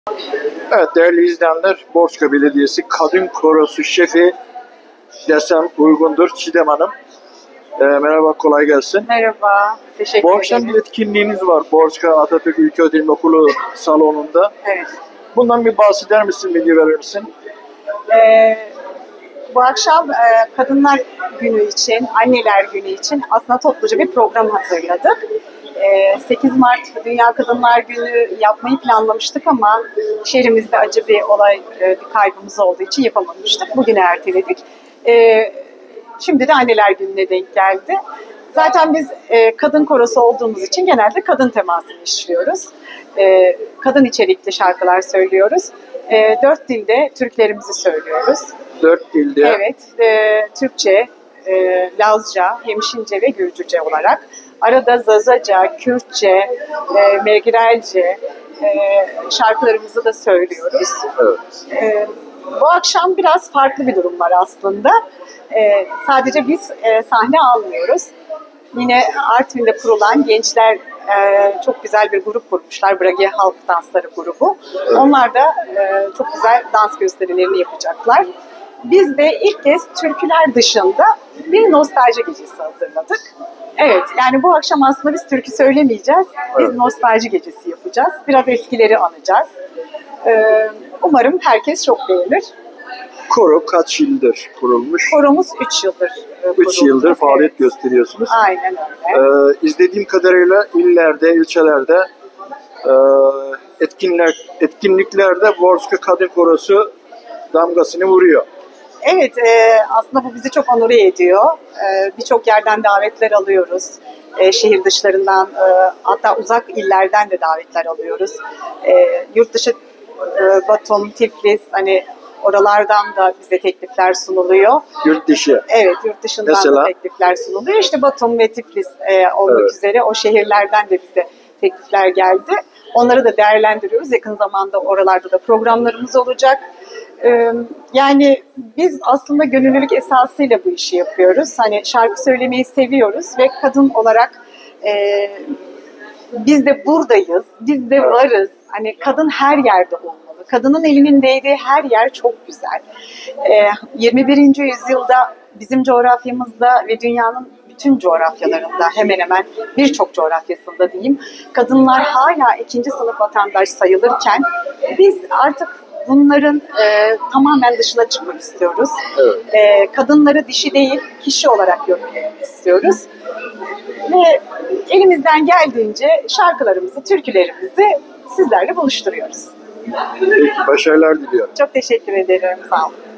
Evet değerli izleyenler, Borçka Belediyesi Kadın Korosu Şefi desem uygundur, Çiğdem Hanım. Merhaba, kolay gelsin. Merhaba, teşekkür Bu akşam ederim. bir etkinliğiniz var Borçka Atatürk İlköğretim Okulu salonunda. Evet. Bundan bir bahseder misin, bilgi verir misin? Bu akşam Kadınlar Günü için, Anneler Günü için aslında topluca bir program hazırladık. 8 Mart Dünya Kadınlar Günü yapmayı planlamıştık ama şehrimizde acı bir olay, bir kaybımız olduğu için yapamamıştık. Bugüne erteledik. Şimdi de Anneler Günü'ne denk geldi. Zaten biz kadın korosu olduğumuz için genelde kadın temasını işliyoruz. Kadın içerikli şarkılar söylüyoruz. 4 dilde türkülerimizi söylüyoruz. 4 dilde. Evet, Türkçe, Lazca, Hemşince ve Gürcüce olarak. Arada Zazaca, Kürtçe, Megrelce şarkılarımızı da söylüyoruz. Evet. Bu akşam biraz farklı bir durum var aslında. Sadece biz sahne almıyoruz. Yine Artvin'de kurulan gençler çok güzel bir grup kurmuşlar. Brage Halk Dansları grubu. Onlar da çok güzel dans gösterilerini yapacaklar. Biz de ilk kez türküler dışında bir nostalji gecesi hazırladık. Evet, yani bu akşam aslında biz türkü söylemeyeceğiz. Biz nostalji gecesi yapacağız. Biraz eskileri anacağız. Umarım herkes çok beğenir. Koro kaç yıldır kurulmuş? Koromuz 3 yıldır 3 yıldır faaliyet evet. gösteriyorsunuz. Aynen öyle. İzlediğim kadarıyla illerde, ilçelerde etkinliklerde Borçka Kadın Korosu damgasını vuruyor. Evet, aslında bu bizi çok onur ediyor. Birçok yerden davetler alıyoruz. Şehir dışlarından, hatta uzak illerden de davetler alıyoruz. Yurt dışı, Batum, Tiflis, hani oralardan da bize teklifler sunuluyor. Yurt dışı. Evet, yurt dışından Mesela? da teklifler sunuluyor. İşte Batum ve Tiflis olmak Evet. üzere o şehirlerden de bize teklifler geldi. Onları da değerlendiriyoruz. Yakın zamanda oralarda da programlarımız olacak. Yani biz aslında gönüllülük esasıyla bu işi yapıyoruz. Hani şarkı söylemeyi seviyoruz ve kadın olarak biz de buradayız, biz de varız. Hani kadın her yerde olmalı. Kadının elinin değdiği her yer çok güzel. 21. yüzyılda bizim coğrafyamızda ve dünyanın bütün coğrafyalarında, hemen hemen birçok coğrafyasında diyeyim, kadınlar hala ikinci sınıf vatandaş sayılırken biz artık bunların tamamen dışına çıkmak istiyoruz. Evet. Kadınları dişi değil, kişi olarak görmek istiyoruz. Ve elimizden geldiğince şarkılarımızı, türkülerimizi sizlerle buluşturuyoruz. Peki, başarılar diliyorum. Çok teşekkür ederim, sağ olun.